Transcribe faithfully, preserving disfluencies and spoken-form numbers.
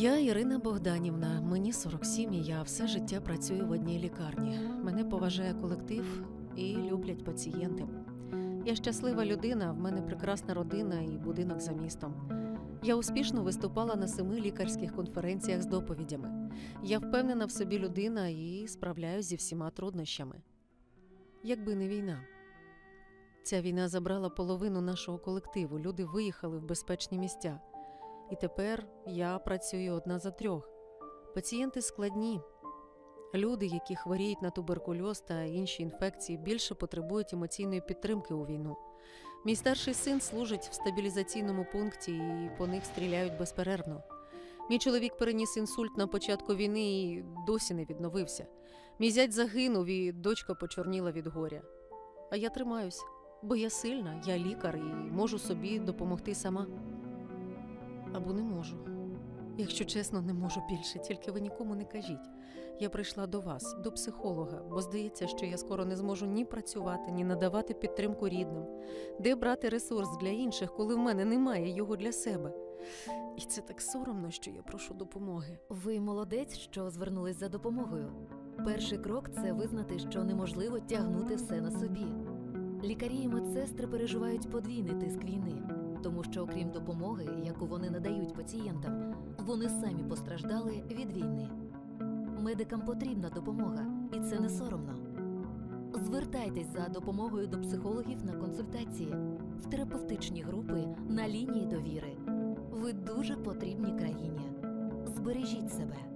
Я Ірина Богданівна, мені сорок сім, і я все життя працюю в одній лікарні. Мене поважає колектив і люблять пацієнти. Я щаслива людина, в мене прекрасна родина і будинок за містом. Я успішно виступала на семи лікарських конференціях з доповідями. Я впевнена в собі людина і справляюсь зі всіма труднощами. Якби не війна. Ця війна забрала половину нашого колективу, люди виїхали в безпечні місця. І тепер я працюю одна за трьох. Пацієнти складні. Люди, які хворіють на туберкульоз та інші інфекції, більше потребують емоційної підтримки у війну. Мій старший син служить в стабілізаційному пункті, і по них стріляють безперервно. Мій чоловік переніс інсульт на початку війни і досі не відновився. Мій зять загинув, і дочка почорніла від горя. А я тримаюсь, бо я сильна, я лікар і можу собі допомогти сама. Або не можу. Якщо чесно, не можу більше, тільки ви нікому не кажіть. Я прийшла до вас, до психолога, бо здається, що я скоро не зможу ні працювати, ні надавати підтримку рідним. Де брати ресурс для інших, коли в мене немає його для себе? І це так соромно, що я прошу допомоги. Ви молодець, що звернулись за допомогою. Перший крок – це визнати, що неможливо тягнути все на собі. Лікарі і медсестри переживають подвійний тиск війни. Тому що, окрім допомоги, яку вони надають пацієнтам, вони самі постраждали від війни. Медикам потрібна допомога, і це не соромно. Звертайтесь за допомогою до психологів на консультації, в терапевтичні групи, на лінії довіри. Ви дуже потрібні країні. Збережіть себе.